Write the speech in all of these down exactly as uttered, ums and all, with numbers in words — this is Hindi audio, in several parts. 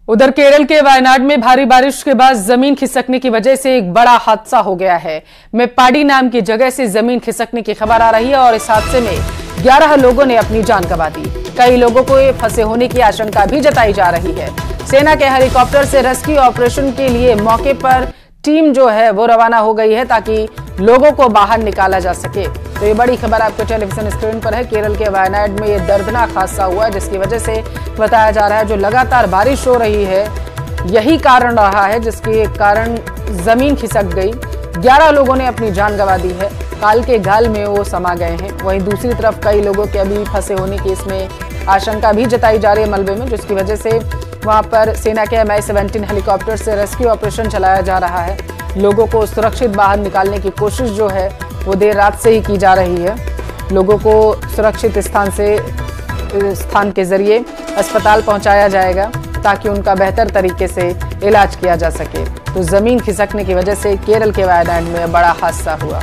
उधर केरल के वायनाड में भारी बारिश के बाद जमीन खिसकने की वजह से एक बड़ा हादसा हो गया है। मेप्पाडी नाम की जगह से जमीन खिसकने की खबर आ रही है और इस हादसे में ग्यारह लोगों ने अपनी जान गंवा दी। कई लोगों को फंसे होने की आशंका भी जताई जा रही है। सेना के हेलीकॉप्टर से रेस्क्यू ऑपरेशन के लिए मौके पर टीम जो है वो रवाना हो गई है ताकि लोगों को बाहर निकाला जा सके। तो ये बड़ी खबर आपके टेलीविजन स्क्रीन पर है। केरल के वायनाड में ये दर्दनाक हादसा हुआ जिसकी वजह से बताया जा रहा है जो लगातार बारिश हो रही है यही कारण रहा है जिसके कारण जमीन खिसक गई। ग्यारह लोगों ने अपनी जान गंवा दी है। काल के घाल में वो समा गए हैं। वहीं दूसरी तरफ कई लोगों के अभी फंसे होने की इसमें आशंका भी जताई जा रही है मलबे में, जिसकी वजह से वहां पर सेना के एम आई सेवनटीन हेलीकॉप्टर से रेस्क्यू ऑपरेशन चलाया जा रहा है। लोगों को सुरक्षित बाहर निकालने की कोशिश जो है वो देर रात से ही की जा रही है। लोगों को सुरक्षित स्थान से स्थान के जरिए अस्पताल पहुंचाया जाएगा ताकि उनका बेहतर तरीके से इलाज किया जा सके। तो जमीन खिसकने की वजह से केरल के वायनाड में बड़ा हादसा हुआ।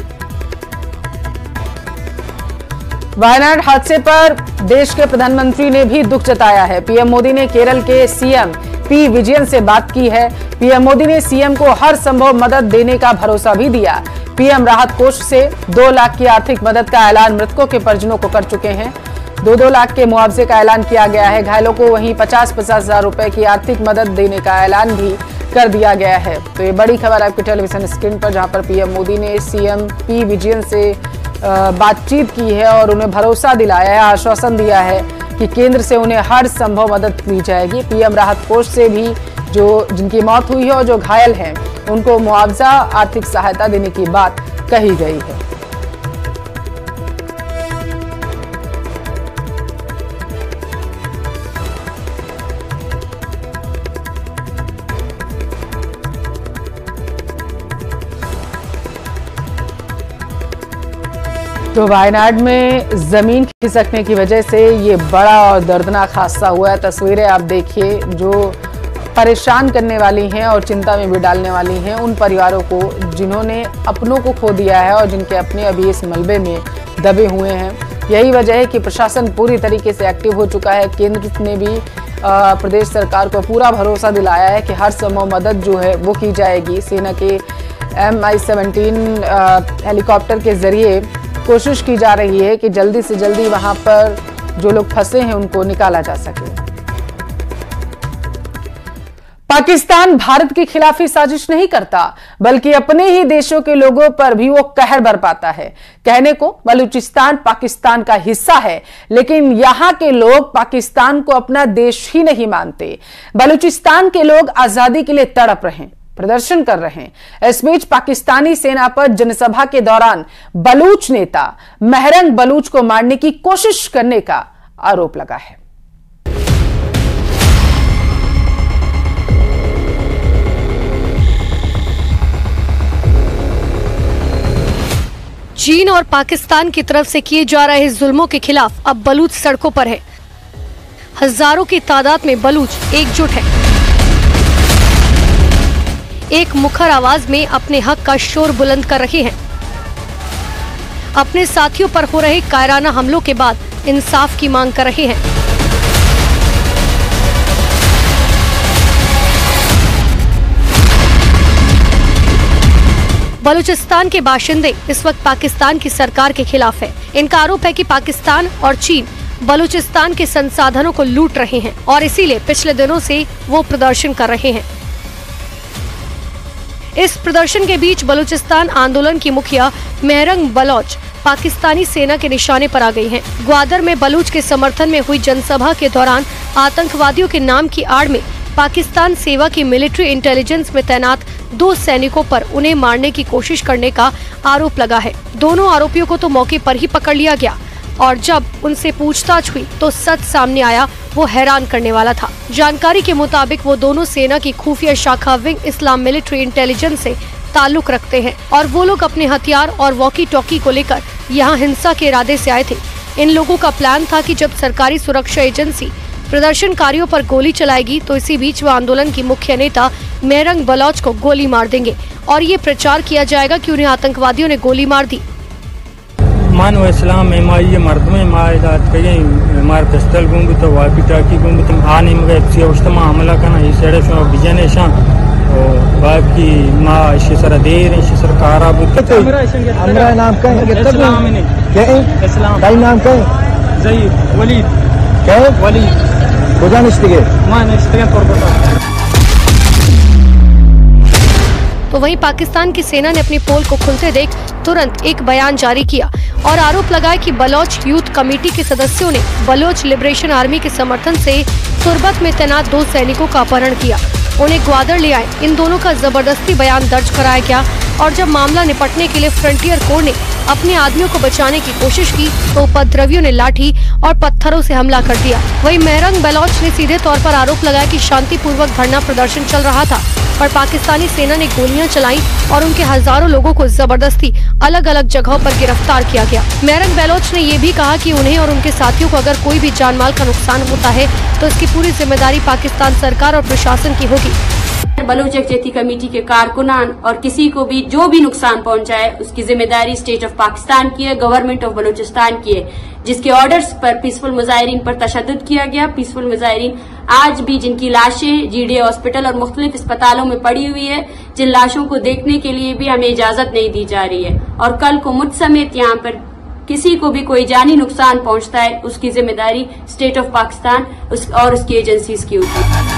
वायनाड हादसे पर देश के प्रधानमंत्री ने भी दुख जताया है। पीएम मोदी ने केरल के सीएम पी विजयन से बात की है। पीएम मोदी ने सीएम को हर संभव मदद देने का भरोसा भी दिया। पीएम राहत कोष से दो लाख की आर्थिक मदद का ऐलान मृतकों के परिजनों को कर चुके हैं। दो दो लाख के मुआवजे का ऐलान किया गया है। घायलों को वहीं पचास पचास हजार रुपए की आर्थिक मदद देने का ऐलान भी कर दिया गया है। तो ये बड़ी खबर आपके टेलीविजन स्क्रीन पर, जहां पर पीएम मोदी ने सीएम पी विजयन से बातचीत की है और उन्हें भरोसा दिलाया है, आश्वासन दिया है कि केंद्र से उन्हें हर संभव मदद दी जाएगी। पीएम राहत कोष से भी जो जिनकी मौत हुई है और जो घायल हैं उनको मुआवजा आर्थिक सहायता देने की बात कही गई है। तो वायनाड में जमीन खिसकने की वजह से ये बड़ा और दर्दनाक हादसा हुआ है। तस्वीरें आप देखिए जो परेशान करने वाली हैं और चिंता में भी डालने वाली हैं उन परिवारों को जिन्होंने अपनों को खो दिया है और जिनके अपने अभी इस मलबे में दबे हुए हैं। यही वजह है कि प्रशासन पूरी तरीके से एक्टिव हो चुका है। केंद्र ने भी प्रदेश सरकार को पूरा भरोसा दिलाया है कि हर संभव मदद जो है वो की जाएगी। सेना के एम आई सेवनटीन हेलीकॉप्टर के जरिए कोशिश की जा रही है कि जल्दी से जल्दी वहां पर जो लोग फंसे हैं उनको निकाला जा सके। पाकिस्तान भारत के खिलाफ ही साजिश नहीं करता बल्कि अपने ही देशों के लोगों पर भी वो कहर बरपाता है। कहने को बलूचिस्तान पाकिस्तान का हिस्सा है, लेकिन यहां के लोग पाकिस्तान को अपना देश ही नहीं मानते। बलूचिस्तान के लोग आजादी के लिए तड़प रहे हैं, प्रदर्शन कर रहे हैं। इस बीच पाकिस्तानी सेना पर जनसभा के दौरान बलूच नेता मेहरंग बलूच को मारने की कोशिश करने का आरोप लगा है। चीन और पाकिस्तान की तरफ से किए जा रहे जुल्मों के खिलाफ अब बलूच सड़कों पर है। हजारों की तादाद में बलूच एकजुट है। एक मुखर आवाज में अपने हक का शोर बुलंद कर रहे हैं। अपने साथियों पर हो रहे कायराना हमलों के बाद इंसाफ की मांग कर रहे हैं। बलूचिस्तान के बाशिंदे इस वक्त पाकिस्तान की सरकार के खिलाफ है। इनका आरोप है कि पाकिस्तान और चीन बलूचिस्तान के संसाधनों को लूट रहे हैं और इसीलिए पिछले दिनों से वो प्रदर्शन कर रहे हैं। इस प्रदर्शन के बीच बलूचिस्तान आंदोलन की मुखिया मेहरंग बलोच पाकिस्तानी सेना के निशाने पर आ गई हैं। ग्वादर में बलूच के समर्थन में हुई जनसभा के दौरान आतंकवादियों के नाम की आड़ में पाकिस्तान सेवा की मिलिट्री इंटेलिजेंस में तैनात दो सैनिकों पर उन्हें मारने की कोशिश करने का आरोप लगा है। दोनों आरोपियों को तो मौके पर ही पकड़ लिया गया और जब उनसे पूछताछ हुई तो सच सामने आया वो हैरान करने वाला था। जानकारी के मुताबिक वो दोनों सेना की खुफिया शाखा विंग इस्लाम मिलिट्री इंटेलिजेंस से ताल्लुक रखते हैं और वो लोग अपने हथियार और वॉकी टॉकी को लेकर यहाँ हिंसा के इरादे से आए थे। इन लोगों का प्लान था कि जब सरकारी सुरक्षा एजेंसी प्रदर्शनकारियों पर गोली चलाएगी तो इसी बीच वो आंदोलन की मुख्य नेता मेहरंग बलोच को गोली मार देंगे और ये प्रचार किया जाएगा कि उन्हें आतंकवादियों ने गोली मार दी। मान व इस्लाम में माई मर्द में मायदात कहीं मार पिस्तल गुंग तो वाकी टाकी गुंग तो आने मगे सी उस्तमा हमला करना इस सेड़े शो बिजने शान और बाप की माँ इसी सर देर इसी सर कारा बुत हमरा नाम का है इस्लाम नहीं क्या है इस्लाम भाई नाम का है जयीद वलीद क्या है वलीद बुझान इस्तिगे मान इस्तिगे पर बता। तो वहीं पाकिस्तान की सेना ने अपनी पोल को खुलते देख तुरंत एक बयान जारी किया और आरोप लगाया कि बलोच यूथ कमेटी के सदस्यों ने बलोच लिबरेशन आर्मी के समर्थन से तुर्बत में तैनात दो सैनिकों का अपहरण किया, उन्हें ग्वादर ले आए। इन दोनों का जबरदस्ती बयान दर्ज कराया गया और जब मामला निपटने के लिए फ्रंटियर कोर ने अपने आदमियों को बचाने की कोशिश की तो उपद्रवियों ने लाठी और पत्थरों से हमला कर दिया। वहीं मेहरंग बलोच ने सीधे तौर पर आरोप लगाया कि शांतिपूर्वक धरना प्रदर्शन चल रहा था पर पाकिस्तानी सेना ने गोलियां चलाई और उनके हजारों लोगों को जबरदस्ती अलग अलग जगहों पर गिरफ्तार किया गया। मेहरंग बलोच ने ये भी कहा कि उन्हें और उनके साथियों को अगर कोई भी जानमाल का नुकसान होता है तो इसकी पूरी जिम्मेदारी पाकिस्तान सरकार और प्रशासन की होगी। बलूच यकजहती कमेटी के कारकुनान और किसी को भी जो भी नुकसान पहुंचाए उसकी जिम्मेदारी स्टेट ऑफ पाकिस्तान की है, गवर्नमेंट ऑफ बलूचिस्तान की है, जिसके ऑर्डर्स पर पीसफुल मुजाहिरीन पर तशद्दुद किया गया। पीसफुल मुजाहिरीन आज भी जिनकी लाशें जीडीए हॉस्पिटल और मुख्तलिफ अस्पतालों में पड़ी हुई है, जिन लाशों को देखने के लिए भी हमें इजाजत नहीं दी जा रही है और कल को मुझ समेत यहाँ पर किसी को भी कोई जानी नुकसान पहुंचता है उसकी जिम्मेदारी स्टेट ऑफ पाकिस्तान उस, और उसकी एजेंसीज की होती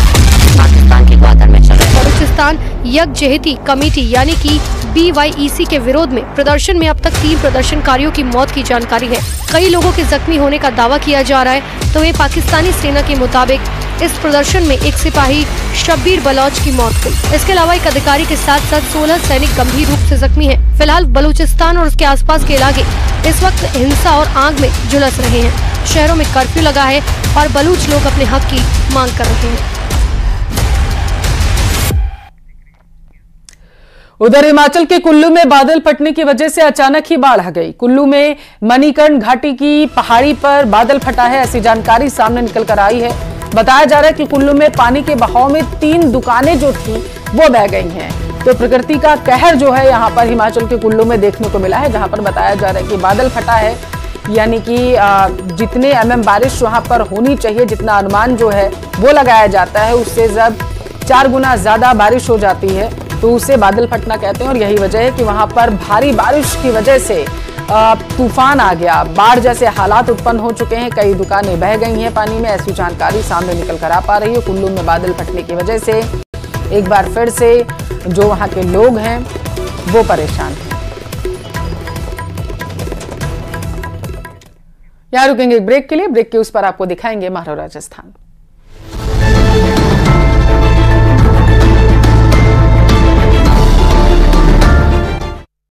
है। बलूचिस्तान यकजहती कमेटी यानी कि बी वाई ई सी के विरोध में प्रदर्शन में अब तक तीन प्रदर्शनकारियों की मौत की जानकारी है। कई लोगों के जख्मी होने का दावा किया जा रहा है। तो वहीं पाकिस्तानी सेना के मुताबिक इस प्रदर्शन में एक सिपाही शब्बीर बलोच की मौत हुई। इसके अलावा एक अधिकारी के साथ साथ सोलह सैनिक गंभीर रूप से जख्मी हैं। फिलहाल बलूचिस्तान और उसके आसपास के इलाके इस वक्त हिंसा और आग में झुलस रहे हैं। शहरों में कर्फ्यू लगा है और बलूच लोग अपने हक की मांग कर रहे हैं। उधर हिमाचल के कुल्लू में बादल फटने की वजह से अचानक ही बाढ़ आ गई। कुल्लू में मणिकर्ण घाटी की पहाड़ी पर बादल फटा है, ऐसी जानकारी सामने निकल कर आई है। बताया जा रहा है कि कुल्लू में पानी के बहाव में तीन दुकानें जो थी वो बह गई हैं। तो प्रकृति का कहर जो है यहाँ पर हिमाचल के कुल्लू में देखने को मिला है, जहां पर बताया जा रहा है कि बादल फटा है, यानी कि जितने एम एम बारिश वहां पर होनी चाहिए, जितना अनुमान जो है वो लगाया जाता है, उससे जब चार गुना ज्यादा बारिश हो जाती है तो उसे बादल फटना कहते हैं। और यही वजह है कि वहां पर भारी बारिश की वजह से तूफान आ गया, बाढ़ जैसे हालात उत्पन्न हो चुके हैं, कई दुकानें बह गई हैं पानी में, ऐसी जानकारी सामने निकल कर आ पा रही है। कुल्लू में बादल फटने की वजह से एक बार फिर से जो वहां के लोग हैं वो परेशान हैं। यहाँ रुकेंगे एक ब्रेक के लिए, ब्रेक के उस पर आपको दिखाएंगे मारो राजस्थान।